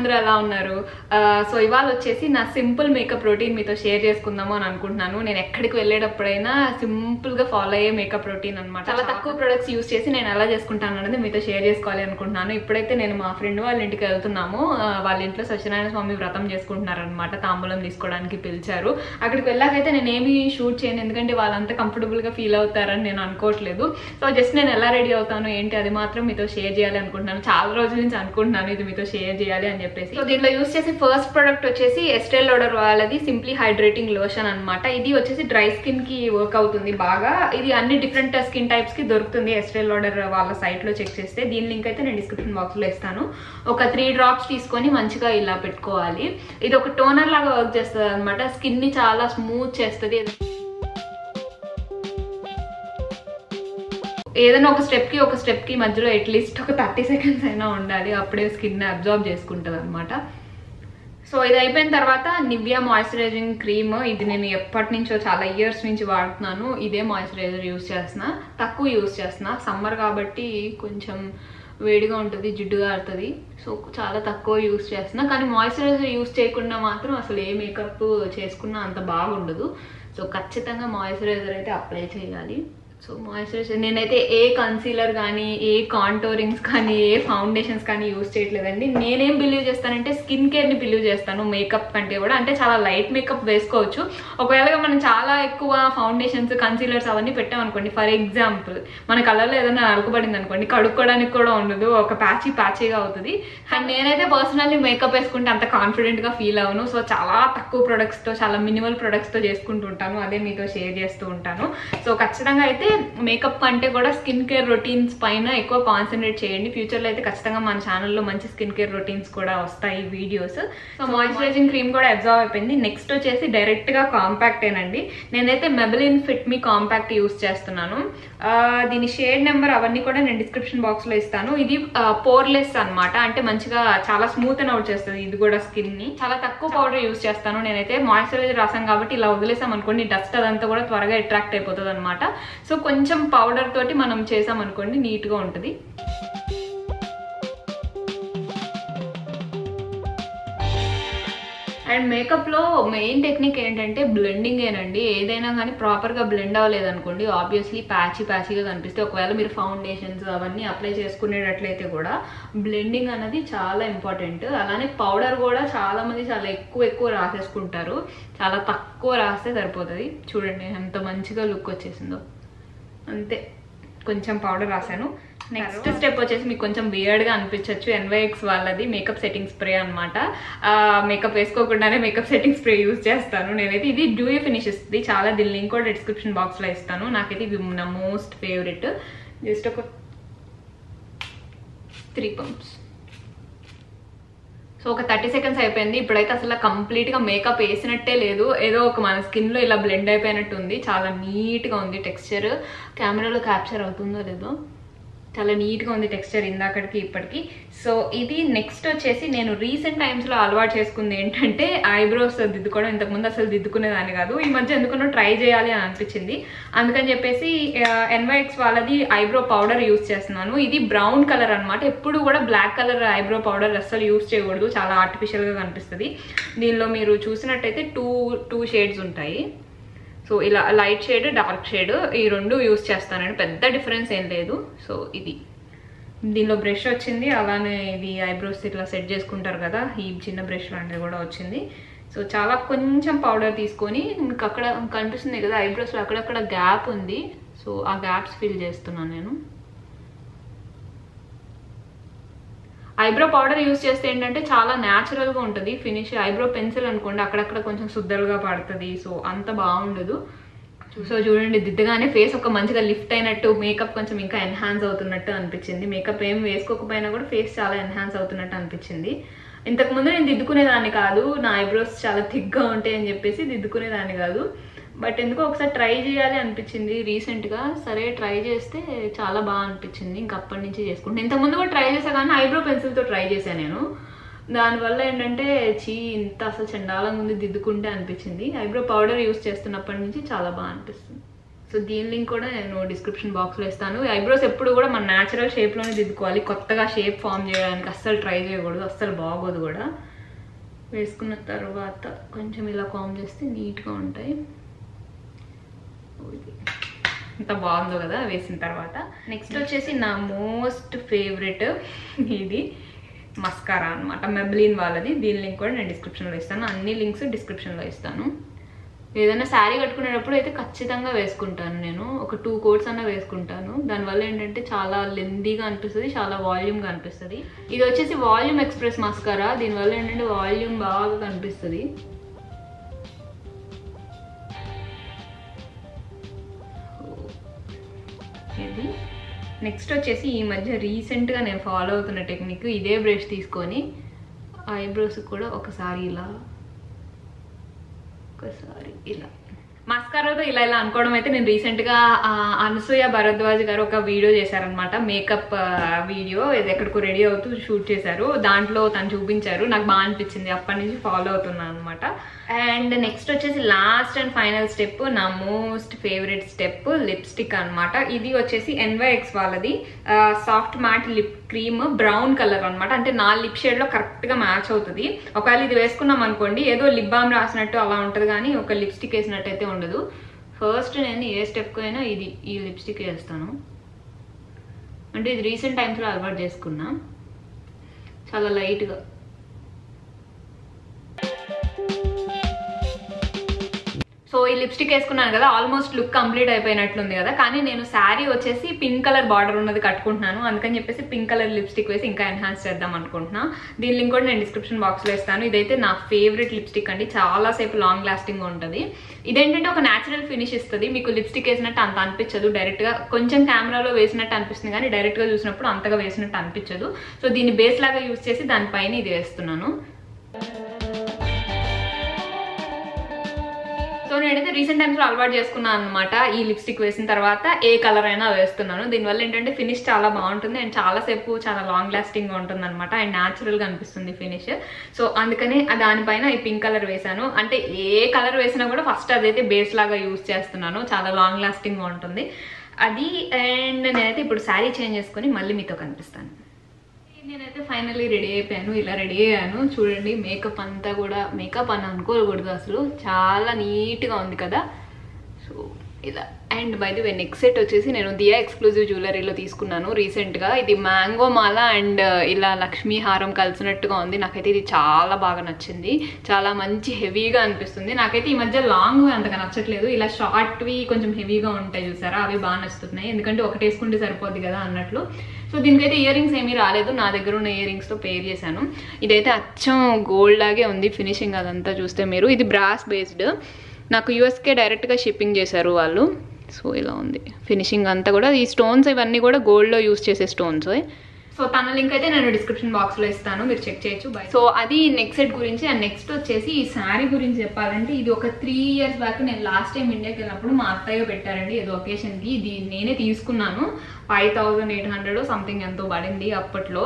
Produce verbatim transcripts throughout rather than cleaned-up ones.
అందరూ ఎలా ఉన్నారు? సో ఇవాళ వచ్చేసి నా సింపుల్ మేకప్ రొటీన్ మీతో షేర్ చేసుకుందాము అని అనుకుంటున్నాను. నేను ఎక్కడికి వెళ్ళేటప్పుడైనా సింపుల్ గా ఫాలో అయ్యే మేకప్ రొటీన్ అనమాట. చాలా తక్కువ ప్రొడక్ట్స్ యూస్ చేసి నేను ఎలా చేసుకుంటాను అనేది మీతో షేర్ చేసుకోవాలి అనుకుంటున్నాను. ఇప్పుడైతే నేను మా ఫ్రెండ్ వాళ్ళ ఇంటికి వెళ్తున్నాము. వాళ్ళ ఇంట్లో సత్యనారాయణ స్వామి వ్రతం చేసుకుంటున్నారు అనమాట. తాంబూలం తీసుకోవడానికి పిలిచారు. అక్కడికి వెళ్ళాకైతే నేను ఏమి షూట్ చేయను, ఎందుకంటే వాళ్ళంతా కంఫర్టబుల్ గా ఫీల్ అవుతారని నేను అనుకోవట్లేదు. సో జస్ట్ నేను ఎలా రెడీ అవుతాను ఏంటి అది మాత్రం మీతో షేర్ చేయాలి అనుకుంటున్నాను. చాలా రోజుల నుంచి అనుకుంటున్నాను ఇది మీతో షేర్ చేయాలి అని చెప్పేసి. సో దీంట్లో యూస్ చేసే ఫస్ట్ ప్రోడక్ట్ వచ్చేసి ఎస్టే లాడర్ వాళ్ళది సింప్లీ హైడ్రేటింగ్ లోషన్ అనమాట. ఇది వచ్చేసి డ్రై స్కిన్ కి వర్క్ అవుతుంది బాగా. ఇది అన్ని డిఫరెంట్ స్కిన్ టైప్స్ కి దొరుకుతుంది ఎస్టే లాడర్ వాళ్ళ సైట్ లో చెక్ చేస్తే. దీని లింక్ అయితే నేను డిస్క్రిప్షన్ బాక్స్ లో ఇస్తాను. ఒక త్రీ డ్రాప్స్ తీసుకొని మంచిగా ఇలా పెట్టుకోవాలి. ఇది ఒక టోనర్ లాగా వర్క్ చేస్తుంది అనమాట. స్కిన్ ని చాలా స్మూత్ చేస్తుంది. ఏదైనా ఒక స్టెప్ కి ఒక స్టెప్ కి మధ్యలో అట్లీస్ట్ ఒక థర్టీ సెకండ్స్ అయినా ఉండాలి, అప్పుడే స్కిన్ అబ్జార్బ్ చేసుకుంటుంది అనమాట. సో ఇది అయిపోయిన తర్వాత నివియా మాయిశ్చరైజింగ్ క్రీమ్. ఇది నేను ఎప్పటి నుంచో చాలా ఇయర్స్ నుంచి వాడుతున్నాను. ఇదే మాయిశ్చరైజర్ యూస్ చేస్తున్నా, తక్కువ యూస్ చేస్తున్నా. సమ్మర్ కాబట్టి కొంచెం వేడిగా ఉంటుంది, జిడ్డుగా ఆడుతుంది. సో చాలా తక్కువ యూస్ చేస్తున్నా. కానీ మాయిశ్చరైజర్ యూస్ చేయకుండా మాత్రం అసలు ఏ మేకప్ చేసుకున్నా అంత బాగుండదు. సో ఖచ్చితంగా మాయిశ్చరైజర్ అయితే అప్లై చేయాలి. సో మాయిశ్చరైజర్ నేనైతే ఏ కన్సీలర్ కానీ, ఏ కాంటోరింగ్స్ కానీ, ఏ ఫౌండేషన్స్ కానీ యూస్ చేయట్లేదండి. నేనేం బిలీవ్ చేస్తానంటే స్కిన్ కేర్ని బిలీవ్ చేస్తాను మేకప్ కంటే కూడా. అంటే చాలా లైట్ మేకప్ వేసుకోవచ్చు. ఒకవేళ మనం చాలా ఎక్కువ ఫౌండేషన్స్, కన్సీలర్స్ అవన్నీ పెట్టామనుకోండి, ఫర్ ఎగ్జాంపుల్ మన కలర్లో ఏదైనా అలుకుబడింది అనుకోండి, కడుక్కోవడానికి కూడా ఉండదు, ఒక ప్యాచీ ప్యాచీగా అవుతుంది. అండ్ నేనైతే పర్సనల్లీ మేకప్ వేసుకుంటే అంత కాన్ఫిడెంట్గా ఫీల్ అవ్వను. సో చాలా తక్కువ ప్రొడక్ట్స్తో, చాలా మినిమల్ ప్రొడక్ట్స్తో చేసుకుంటూ ఉంటాను. అదే మీతో షేర్ చేస్తూ ఉంటాను. సో ఖచ్చితంగా అయితే మేకప్ కంటే కూడా స్కిన్ కేర్ రొటీన్స్ పైన ఎక్కువ కాన్సన్ట్రేట్ చేయండి. ఫ్యూచర్లో అయితే ఖచ్చితంగా మన ఛానల్లో మంచి స్కిన్ కేర్ రొటీన్స్ కూడా వస్తాయి వీడియోస్. సో మాయిశ్చరైజింగ్ క్రీమ్ కూడా అబ్జర్వ్ అయిపోయింది. నెక్స్ట్ వచ్చేసి డైరెక్ట్గా కాంపాక్ట్ ఏనండి. నేనైతే Maybelline fit me compact use చేస్తున్నాను. దీని షేడ్ నెంబర్ అవన్నీ కూడా నేను డిస్క్రిప్షన్ బాక్స్లో ఇస్తాను. ఇది పోర్లెస్ అనమాట. అంటే మంచిగా చాలా స్మూత్ అండ్ అవుట్ చేస్తుంది. ఇది కూడా స్కిన్ ని చాలా తక్కువ పౌడర్ యూస్ చేస్తాను నేనైతే. మాయిశ్చరైజర్ రాసాం కాబట్టి ఇలా వదిలేసాం అనుకోండి, డస్ట్ అదంతా కూడా త్వరగా అట్రాక్ట్ అయిపోతుంది అనమాట. సో కొంచెం పౌడర్ తోటి మనం చేసామనుకోండి నీట్గా ఉంటుంది. అండ్ మేకప్లో మెయిన్ టెక్నిక్ ఏంటంటే బ్లెండింగ్ ఏనండి. ఏదైనా కానీ ప్రాపర్గా బ్లెండ్ అవ్వలేదనుకోండి, ఆబ్వియస్లీ ప్యాచీ ప్యాచీగా కనిపిస్తే. ఒకవేళ మీరు ఫౌండేషన్స్ అవన్నీ అప్లై చేసుకునేటట్లయితే కూడా బ్లెండింగ్ అనేది చాలా ఇంపార్టెంట్. అలానే పౌడర్ కూడా చాలా మంది చాలా ఎక్కువ ఎక్కువ రాసేసుకుంటారు. చాలా తక్కువ రాస్తే సరిపోతుంది. చూడండి ఎంత మంచిగా లుక్ వచ్చేసిందో. అంతే, కొంచెం పౌడర్ రాశాను. నెక్స్ట్ స్టెప్ వచ్చేసి మీకు కొంచెం వియర్డ్గా అనిపించవచ్చు, ఎన్వైఎక్స్ వాళ్ళది మేకప్ సెట్టింగ్ స్ప్రే అనమాట. మేకప్ వేసుకోకుండానే మేకప్ సెట్టింగ్ స్ప్రే యూజ్ చేస్తాను నేనైతే. ఇది డ్యూయీ ఫినిష్ ఇస్తుంది చాలా. దీని లింక్ కూడా డిస్క్రిప్షన్ బాక్స్లో ఇస్తాను. నాకైతే ఇది నా మోస్ట్ ఫేవరెట్. జస్ట్ ఒక త్రీ పంప్స్. సో ఒక థర్టీ సెకండ్స్ అయిపోయింది. ఇప్పుడైతే అసలు కంప్లీట్గా మేకప్ వేసినట్టే లేదు, ఏదో ఒక మన స్కిన్లో ఇలా బ్లెండ్ అయిపోయినట్టు ఉంది. చాలా నీట్గా ఉంది టెక్స్చర్. కెమెరాలో క్యాప్చర్ అవుతుందో లేదో, చాలా నీట్గా ఉంది టెక్స్చర్ ఇందాకటికి ఇప్పటికి. సో ఇది నెక్స్ట్ వచ్చేసి నేను రీసెంట్ టైమ్స్లో అలవాటు చేసుకుంది ఏంటంటే ఐబ్రోస్ దిద్దుకోవడం. ఇంతకుముందు అసలు దిద్దుకునేదాన్ని కాదు. ఈ మధ్య ఎందుకునో ట్రై చేయాలి అని అనిపించింది. అందుకని చెప్పేసి ఎన్వైఎక్స్ వాళ్ళది ఐబ్రో పౌడర్ యూస్ చేస్తున్నాను. ఇది బ్రౌన్ కలర్ అనమాట. ఎప్పుడు కూడా బ్లాక్ కలర్ ఐబ్రో పౌడర్ అస్సలు యూస్ చేయకూడదు, చాలా ఆర్టిఫిషియల్గా కనిపిస్తుంది. దీనిలో మీరు చూసినట్టయితే టూ టూ షేడ్స్ ఉంటాయి. సో ఇలా లైట్ షేడ్, డార్క్ షేడ్, ఈ రెండు యూస్ చేస్తానండి. పెద్ద డిఫరెన్స్ ఏం లేదు. సో ఇది దీనిలో బ్రష్ వచ్చింది. అలానే ఇది ఐబ్రోస్ ఇట్లా సెట్ చేసుకుంటారు కదా, ఈ చిన్న బ్రష్ లాంటిది కూడా వచ్చింది. సో చాలా కొంచెం పౌడర్ తీసుకొని, మీకు అక్కడ కనిపిస్తుంది కదా ఐబ్రోస్లో అక్కడక్కడ గ్యాప్ ఉంది. సో ఆ గ్యాప్స్ ఫిల్ చేస్తున్నాను నేను. ఐబ్రో పౌడర్ యూస్ చేస్తే ఏంటంటే చాలా న్యాచురల్గా ఉంటుంది ఫినిష్. ఐబ్రో పెన్సిల్ అనుకోండి అక్కడక్కడ కొంచెం శుద్ధలుగా పడుతుంది. సో అంత బాగుండదు. సో చూడండి, దిద్దగానే ఫేస్ ఒక మంచిగా లిఫ్ట్ అయినట్టు, మేకప్ కొంచెం ఇంకా ఎన్హాన్స్ అవుతున్నట్టు అనిపించింది. మేకప్ ఏం వేసుకోకపోయినా కూడా ఫేస్ చాలా ఎన్హాన్స్ అవుతున్నట్టు అనిపించింది. ఇంతకుముందు నేను దిద్దుకునేదాన్ని కాదు, నా ఐబ్రోస్ చాలా థిక్గా ఉంటాయి అని చెప్పేసి దిద్దుకునేదాన్ని కాదు. బట్ ఎందుకో ఒకసారి ట్రై చేయాలి అనిపించింది రీసెంట్గా. సరే ట్రై చేస్తే చాలా బాగా అనిపించింది. ఇంక అప్పటి నుంచి చేసుకుంటాను. ఇంతకుముందు కూడా ట్రై చేసా కానీ ఐబ్రో పెన్సిల్తో ట్రై చేశాను నేను. దానివల్ల ఏంటంటే చీ ఇంత అసలు చండాలంగా ఉంది దిద్దుకుంటే అనిపించింది. ఐబ్రో పౌడర్ యూస్ చేస్తున్నప్పటి నుంచి చాలా బాగా అనిపిస్తుంది. సో దీని లింక్ కూడా నేను డిస్క్రిప్షన్ బాక్స్లో ఇస్తాను. ఐబ్రోస్ ఎప్పుడు కూడా మన న్యాచురల్ షేప్లోనే దిద్దుకోవాలి, కొత్తగా షేప్ ఫామ్ చేయడానికి అస్సలు ట్రై చేయకూడదు, అస్సలు బాగోదు కూడా. వేసుకున్న తర్వాత కొంచెం ఇలా కామ్ చేస్తే నీట్గా ఉంటాయి. ఇంత బాగుందో కదా వేసిన తర్వాత. నెక్స్ట్ వచ్చేసి నా మోస్ట్ ఫేవరెట్ ఇది మస్కారా అనమాట, మెబ్లిన్ వాళ్ళది. దీని లింక్ కూడా నేను డిస్క్రిప్షన్లో ఇస్తాను, అన్ని లింక్స్ డిస్క్రిప్షన్లో ఇస్తాను. ఏదైనా శారీ కట్టుకునేటప్పుడు అయితే ఖచ్చితంగా వేసుకుంటాను నేను, ఒక టూ కోట్స్ అన్నా వేసుకుంటాను. దానివల్ల ఏంటంటే చాలా లెందీగా అనిపిస్తుంది, చాలా వాల్యూమ్గా అనిపిస్తుంది. ఇది వచ్చేసి వాల్యూమ్ ఎక్స్ప్రెస్ మస్కారా, దీనివల్ల ఏంటంటే వాల్యూమ్ బాగా కనిపిస్తుంది. ఇది నెక్స్ట్ వచ్చేసి ఈ మధ్య రీసెంట్గా నేను ఫాలో అవుతున్న టెక్నిక్, ఇదే బ్రష్ తీసుకొని ఐబ్రోస్ కూడా ఒకసారి ఇలా ఒకసారి ఇలా మస్కారాతో ఇలా ఇలా అనుకోవడం అయితే నేను రీసెంట్గా అనసూయ భరద్వాజ్ గారు ఒక వీడియో చేశారనమాట, మేకప్ వీడియో. ఇది ఎక్కడికో రెడీ అవుతూ షూట్ చేశారు, దాంట్లో తను చూపించారు, నాకు బాగా అనిపించింది, అప్పటి నుంచి ఫాలో అవుతున్నాను అనమాట. అండ్ నెక్స్ట్ వచ్చేసి లాస్ట్ అండ్ ఫైనల్ స్టెప్, నా మోస్ట్ ఫేవరెట్ స్టెప్ లిప్స్టిక్ అనమాట. ఇది వచ్చేసి ఎన్వైఎక్స్ వాళ్ళది soft matte lip cream, brown colour అనమాట. అంటే నా లిప్ షేడ్లో కరెక్ట్గా మ్యాచ్ అవుతుంది. ఒకవేళ ఇది వేసుకున్నాం అనుకోండి ఏదో లిప్ బామ్ రాసినట్టు అలా ఉంటుంది, కానీ ఒక లిప్స్టిక్ వేసినట్టు అయితే ఉండదు. ఫస్ట్ నేను ఏ స్టెప్కి అయినా ఇది ఈ లిప్స్టిక్ వేస్తాను. అంటే ఇది రీసెంట్ టైమ్స్లో అలవాటు చేసుకున్నా, చాలా లైట్గా. సో ఈ లిప్స్టిక్ వేసుకున్నాను కదా, ఆల్మోస్ట్ లుక్ కంప్లీట్ అయిపోయినట్లుంది కదా. కానీ నేను శారీ వచ్చేసి పింక్ కలర్ బార్డర్ ఉన్నది కట్టుకుంటున్నాను, అందుకని చెప్పేసి పింక్ కలర్ లిప్స్టిక్ వేసి ఇంకా ఎన్హాన్స్ చేద్దాం అనుకుంటున్నా. దీని లింక్ కూడా నేను డిస్క్రిప్షన్ బాక్స్లో ఇస్తాను. ఇదైతే నా ఫేవరెట్ లిప్స్టిక్ అండి, చాలాసేపు లాంగ్ లాస్టింగ్ ఉంటుంది. ఇదేంటంటే ఒక న్యాచురల్ ఫినిష్ ఇస్తుంది, మీకు లిప్స్టిక్ వేసినట్టు అంత అనిపించదు. డైరెక్ట్గా కొంచెం కెమెరాలో వేసినట్టు అనిపిస్తుంది, కానీ డైరెక్ట్గా చూసినప్పుడు అంతగా వేసినట్టు అనిపించదు. సో దీన్ని బేస్ లాగా యూజ్ చేసి దానిపైన ఇది వేస్తున్నాను. సో నేనైతే రీసెంట్ టైమ్స్లో అలవాటు చేసుకున్నాను అనమాట, ఈ లిప్స్టిక్ వేసిన తర్వాత ఏ కలర్ అయినా వేస్తున్నాను. దీనివల్ల ఏంటంటే ఫినిష్ చాలా బాగుంటుంది అండ్ చాలాసేపు చాలా లాంగ్ లాస్టింగ్గా ఉంటుంది అనమాట, అండ్ న్యాచురల్గా అనిపిస్తుంది ఫినిష్. సో అందుకని దానిపైన ఈ పింక్ కలర్ వేసాను. అంటే ఏ కలర్ వేసినా కూడా ఫస్ట్ అదైతే బేస్ లాగా యూజ్ చేస్తున్నాను, చాలా లాంగ్ లాస్టింగ్గా ఉంటుంది అది. అండ్ నేనైతే ఇప్పుడు శారీ చేంజ్ చేసుకొని మళ్ళీ మీతో కనిపిస్తాను. నేనైతే ఫైనల్లీ రెడీ అయిపోయాను, ఇలా రెడీ అయ్యాను చూడండి. మేకప్ అంతా కూడా, మేకప్ అని అనుకోకూడదు అసలు, చాలా నీట్గా ఉంది కదా. సో ఇలా. And by the way next set వచ్చేసి నేను దియా ఎక్స్క్లూజివ్ జ్యువెలరీలో తీసుకున్నాను రీసెంట్గా. ఇది మ్యాంగో మాల అండ్ ఇలా లక్ష్మీ హారం కలిసినట్టుగా ఉంది. నాకైతే ఇది చాలా బాగా నచ్చింది, చాలా మంచి హెవీగా అనిపిస్తుంది. నాకైతే ఈ మధ్య లాంగ్ అంతగా నచ్చట్లేదు, ఇలా షార్ట్వి కొంచెం హెవీగా ఉంటాయి చూసారా, అవి బాగా నచ్చుతున్నాయి. ఎందుకంటే ఒకటి వేసుకుంటే సరిపోద్ది కదా అన్నట్లు. సో దీనికైతే ఇయర్ రింగ్స్ ఏమీ రాలేదు, నా దగ్గర ఉన్న ఇయర్ రింగ్స్తో పేర్ చేశాను. ఇదైతే అచ్చం గోల్డ్ లాగే ఉంది ఫినిషింగ్ అదంతా చూస్తే మీరు. ఇది బ్రాస్ బేస్డ్, నాకు యూఎస్కే డైరెక్ట్గా షిప్పింగ్ చేశారు వాళ్ళు. సో ఇలా ఉంది ఫినిషింగ్ అంతా కూడా. ఈ స్టోన్స్ ఇవన్నీ కూడా గోల్డ్లో యూస్ చేసే స్టోన్స్. సో తన లింక్ అయితే నేను డిస్క్రిప్షన్ బాక్స్లో ఇస్తాను, మీరు చెక్ చేయొచ్చు. సో అది నెక్స్ట్ సెట్ గురించి. అండ్ నెక్స్ట్ వచ్చేసి ఈ శారీ గురించి చెప్పాలంటే, ఇది ఒక త్రీ ఇయర్స్ బ్యాక్ నేను లాస్ట్ టైం ఇండియాకి వెళ్ళినప్పుడు మా అత్తయ్య పెట్టారండి ఏదో ఒకేషన్కి. ఇది నేనే తీసుకున్నాను, five thousand eight hundred something ఎంతో పడింది అప్పట్లో.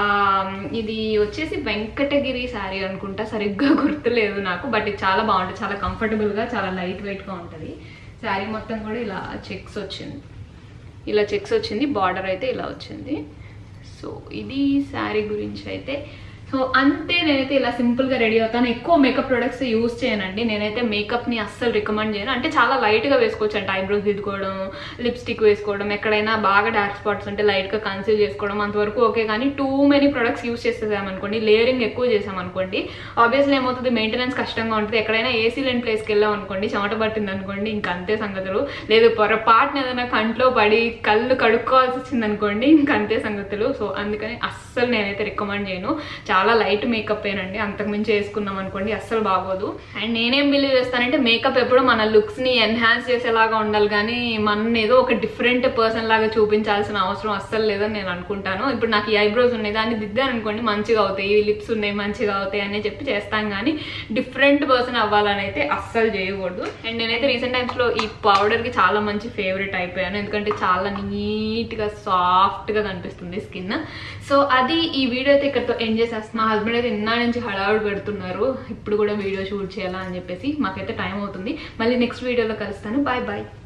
ఇది వచ్చేసి వెంకటగిరి శారీ అనుకుంటా, సరిగ్గా గుర్తులేదు నాకు. బట్ ఇది చాలా బాగుంటుంది, చాలా కంఫర్టబుల్గా, చాలా లైట్ వెయిట్గా ఉంటుంది. శారీ మొత్తం కూడా ఇలా చెక్స్ వచ్చింది, ఇలా చెక్స్ వచ్చింది, బార్డర్ అయితే ఇలా వచ్చింది. సో ఇది శారీ గురించి అయితే. సో అంతే, నేనైతే ఇలా సింపుల్గా రెడీ అవుతాను. ఎక్కువ మేకప్ ప్రొడక్ట్స్ యూజ్ చేయనండి నేనైతే, మేకప్ని అస్సలు రికమెండ్ చేయను. అంటే చాలా లైట్గా వేసుకోవచ్చు, అంటే ఐబ్రోస్ దిద్దుకోవడం, లిప్స్టిక్ వేసుకోవడం, ఎక్కడైనా బాగా డార్క్ స్పాట్స్ అంటే లైట్గా కన్సీల్ చేసుకోవడం అంతవరకు ఓకే. కానీ టూ మెనీ ప్రొడక్ట్స్ యూజ్ చేసేసామనుకోండి, లేయరింగ్ ఎక్కువ చేసామనుకోండి, ఆబ్వియస్లీ ఏమవుతుంది, మెయింటెనెన్స్ కష్టంగా ఉంటుంది. ఎక్కడైనా ఏసీ లేని ప్లేస్కి వెళ్ళాం అనుకోండి, చెమట పట్టింది అనుకోండి, ఇంక అంతే సంగతులు. లేదు పొరపాటున ఏదైనా కంట్లో పడి కళ్ళు కడుక్కోవాల్సి వచ్చింది అనుకోండి, ఇంక అంతే సంగతులు. సో అందుకని అస్సలు నేనైతే రికమెండ్ చేయను. చాలా లైట్ మేకప్ ఏనండి, అంతకుమించి వేసుకున్నాం అనుకోండి అస్సలు బాగోదు. అండ్ నేనేం బిలీవ్ చేస్తానంటే, మేకప్ ఎప్పుడు మన లుక్స్ని ఎన్హాన్స్ చేసేలాగా ఉండాలి, కానీ మన ఏదో ఒక డిఫరెంట్ పర్సన్ లాగా చూపించాల్సిన అవసరం అస్సలు లేదని నేను అనుకుంటాను. ఇప్పుడు నాకు ఈ ఐబ్రోస్ ఉన్నాయి, దాన్ని దిద్దాను అనుకోండి మంచిగా అవుతాయి, ఈ లిప్స్ ఉన్నాయి మంచిగా అవుతాయి అని చెప్పి చేస్తాం, కానీ డిఫరెంట్ పర్సన్ అవ్వాలని అయితే అస్సలు చేయకూడదు. అండ్ నేనైతే రీసెంట్ టైమ్స్లో ఈ పౌడర్కి చాలా మంచి ఫేవరెట్ అయిపోయాను, ఎందుకంటే చాలా నీట్గా సాఫ్ట్గా కనిపిస్తుంది స్కిన్. సో అది ఈ వీడియో అయితే ఇక్కడతో ఎండ్ చేసేస్తాను. మా హస్బెండ్ అయితే ఇన్నా నుంచి హడావుడి పెడుతున్నారు, ఇప్పుడు కూడా వీడియో షూట్ చేయాలా అని చెప్పేసి. మాకైతే టైం అవుతుంది. మళ్ళీ నెక్స్ట్ వీడియోలో కలుస్తాను. Bye bye.